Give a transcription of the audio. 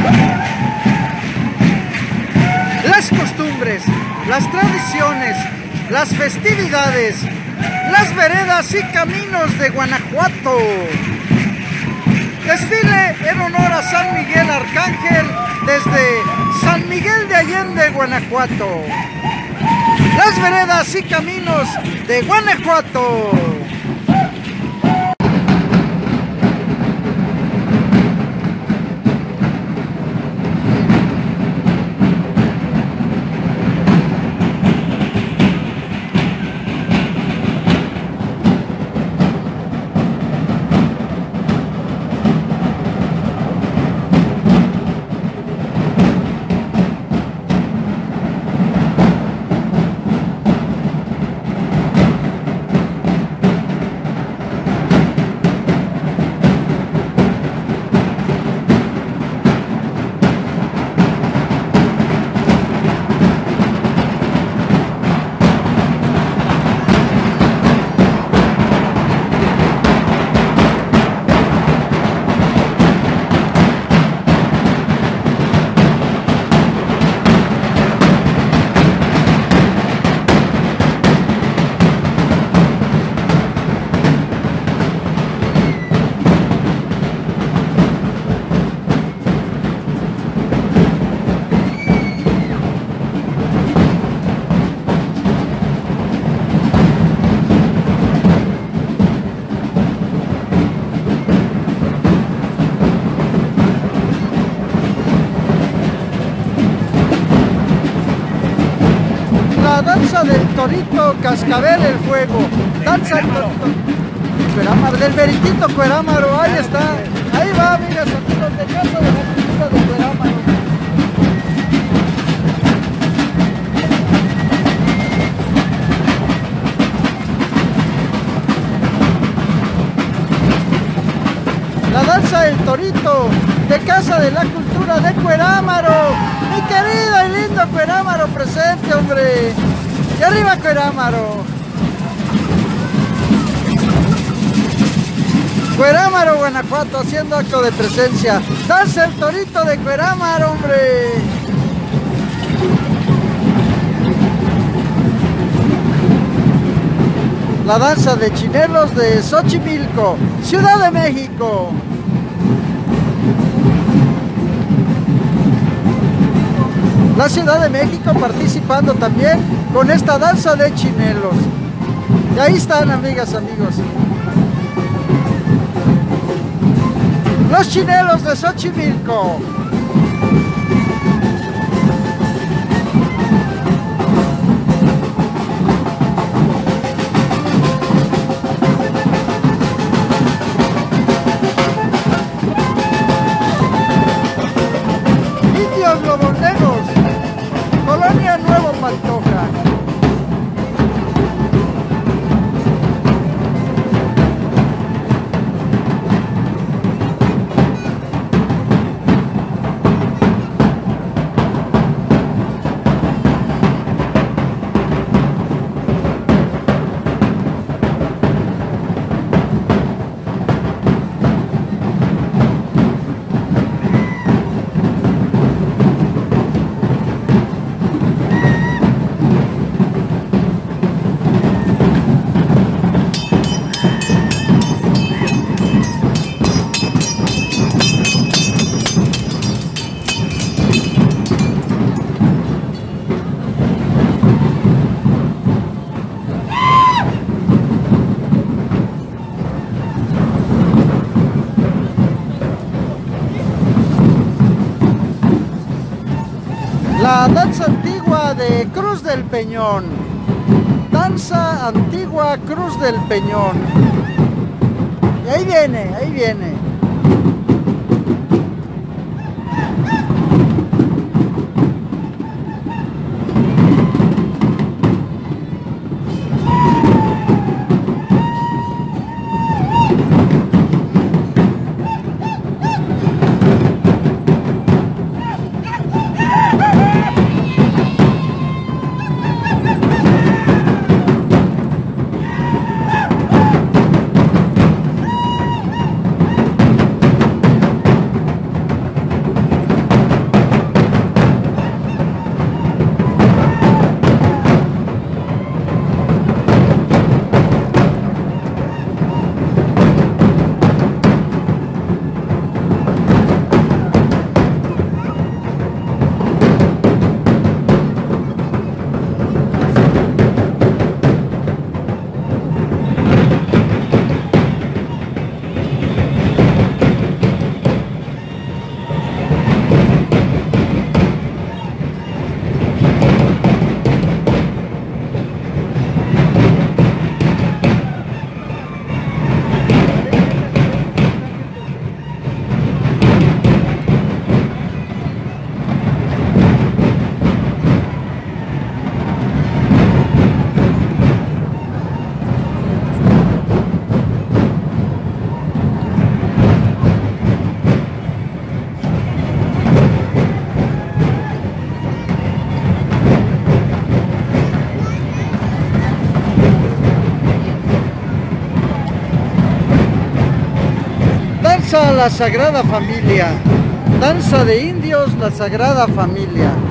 Las costumbres, las tradiciones, las festividades, las veredas y caminos de Guanajuato. Desfile en honor a San Miguel Arcángel desde San Miguel de Allende, Guanajuato. Las veredas y caminos de Guanajuato. Danza del torito, cascabel, el fuego. Danza del torito. Cuerámaro, del veritito Cuerámaro, ahí está. Ahí va, amigas, amigos de Casa de la Cultura de Cuerámaro. La danza del torito de Casa de la Cultura de Cuerámaro. Mi querido y lindo Cuerámaro presente, hombre. Y arriba Cuerámaro. Cuerámaro, Guanajuato, haciendo acto de presencia. Danza el torito de Cuerámaro, hombre. La danza de chinelos de Xochimilco, Ciudad de México. La Ciudad de México participando también con esta danza de chinelos. Y ahí están, amigas, amigos. Los chinelos de Xochimilco. Indios Lobonegos, Colonia Nuevo Pantoja. La danza antigua de Cruz del Peñón. Danza antigua Cruz del Peñón. Y ahí viene, ahí viene. Danza la Sagrada Familia. Danza de indios, la Sagrada Familia.